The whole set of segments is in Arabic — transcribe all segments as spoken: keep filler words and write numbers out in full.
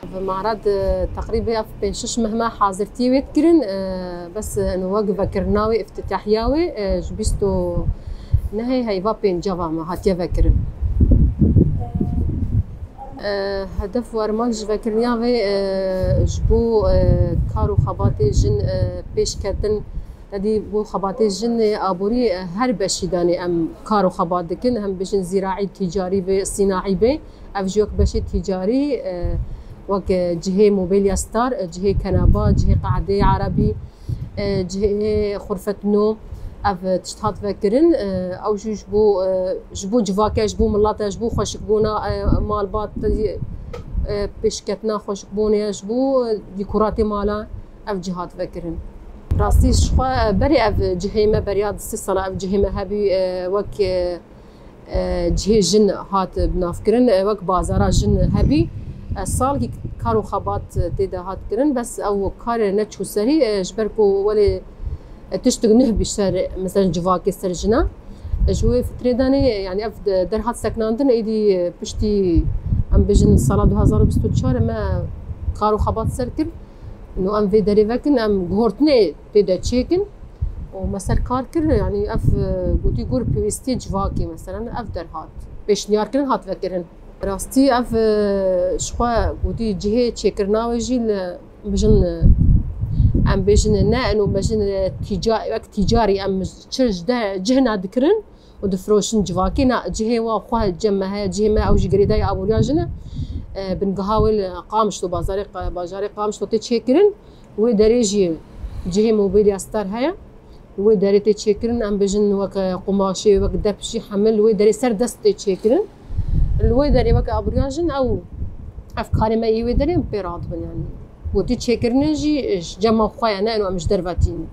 في معرض تقريبا في بين شش مهما حاضرتي ويتكرن بس انه وقفه كرناوي افتتاحياوي جبستو نهي هيبا بين جافا ما هاتيا فكرن هدف وارمانج فكرنياوي جبو كارو خباتي جن بيش كتن هذه بو خباتي جن ابوري هر بشيداني ام كارو خبات دكن هم بجن زراعي تجاري به صناعي به افجوك بشي تجاري وك جهه موبيليا ستار جهه كنبا جهه قعده عربي جهه غرفه نوم اف تشتهات فكرن او جبو جبو جواكا جبو ملاطه جبو خوشكبونا مالبات بيشكتنا خوشكبونيا جبو ديكوراتي مالا اف جهات فكرن راستي شخوا بري اف جهيمه برياد السنه اف جهيمه هبي وك جهه جن هات بنافكرن وك بازارا جن هبي الصال كارو خبات تيدا هات كرن بس او كار نتشو سري جبركو ولي تشتغل نهبي سر مثلا جواكي سرجنا جوي فتريداني يعني اف درهات سكناندن ايدي بشتي ام بجن الصاله ألفين وعشرة وستة ما كارو خبات سركر انه ام في دريفكن ام غورتني تيدا تشيكن ومثلا كاركر يعني اف قلتي قول بيستي جواكي مثلا اف درهات باش نياركن هات فكرن راستي اف شخوا قلتي جهه تشيكرناوي جي بجن ام بجن نا انه بجن تجاري وقت تجاري ام تشرج ده جهنا ذكرن ودفروشن جواكي نا جهه واخوها جمها جهه ما او جريداي ابو رياجنا بنقهاول قامشتو بازاري بازاري قامشتو تشيكرن ودريجي جهه موبيليا ستار هيا ودري تشيكرن ام بجن وك قماشي وك دبشي حمل ودري سر دست تشيكرن الودري وك ابو رياجن او افكاري ما يودري بيراد يعني ودي تشيكرن جي جمع خويا انا انه مش درباتين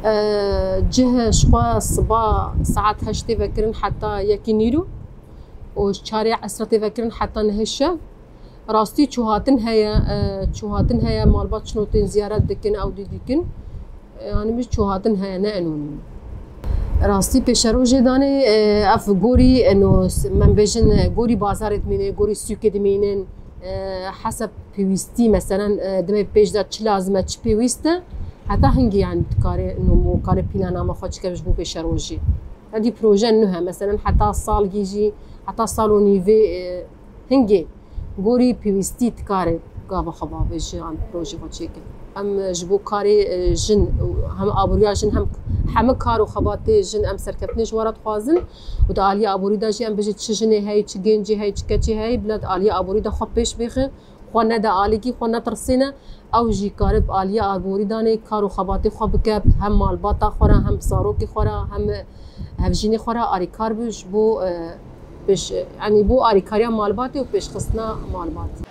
أه جهه شخوا الصباح ساعات هشتي فكرن حتى يكينيرو وشارع اسرتي فكرن حتى نهشه راستي شوهاتن هيا أه شوهاتن هيا مالبات شنو تين زيارات دكن او دي دكن يعني مش شوهاتن هيا نانون راستي بيشرو جداني أه اف غوري انه من بجن غوري بازار دمينه غوري سوق دمينن أه حسب بيويستي مثلا دمي بيج دا چ لازمه چ بيويسته حتى هنگي يعني تكاري انه مو كاري بلانا ما خاطش كبش بو بيشروجي هذه بروجي انها مثلا حتى صال يجي حتى صالوني في هنگي غوري بيويستي تكاري قابا خبابش عن بروجي فاتشيك ام جبو كاري جن هم ابوريا جن هم هم كارو خباتي جن ام سركتنيش ورا خوازن ودا عليا ابوريدا جي ام بجي تشجني هاي تشجنجي هاي تشكتي هاي بلاد عليا ابوريدا خبيش بيخ خونا دا عليكي خونا ترسينا او جي كارب عليا ابوريداني كارو خباتي خب كاب هم مالباتا خورا هم صاروكي خورا هم هفجيني خورا اري كاربش بو بش يعني بو اري كاريا مالباتي وبيش خصنا مالباتي